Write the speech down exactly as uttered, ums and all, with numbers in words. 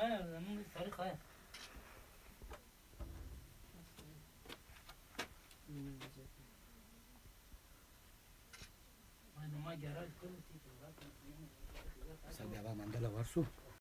ها زمونږ تاریخ آیا ما ګراج کړو چې سبا به منډله ورسو